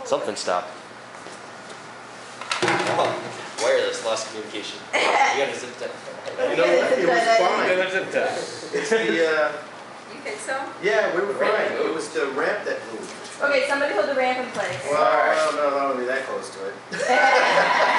Something stopped. Oh, wireless lost communication. You got a zip tie. You know, it was fine. You got a zip tie. It's the, You think so? yeah, we were fine. It was the ramp that moved. Okay, somebody hold the ramp in place. Well, I don't know if I want to be that close to it.